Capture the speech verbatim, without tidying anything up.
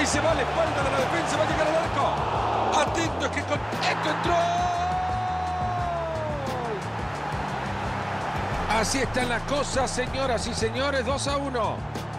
Ahí se va a la espalda de la defensa, va a llegar al arco. Atento, es que con esto entró. Así están las cosas, señoras y señores, dos a uno.